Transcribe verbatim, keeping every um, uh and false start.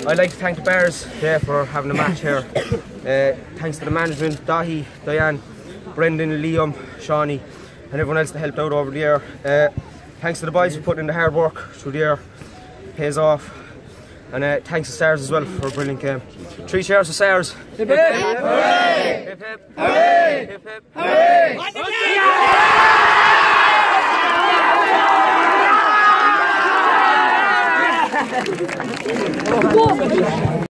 I'd like to thank the Bears yeah, for having a match here. Uh, thanks to the management, Dahi, Diane, Brendan, Liam, Shawnee and everyone else that helped out over the year. Uh, thanks to the boys for putting in the hard work through the year. Pays off. And uh, thanks to Stars as well for a brilliant game. Three cheers for Stars. Hip hip! Hooray! Hip hip! Hooray! Hip hip! Hooray!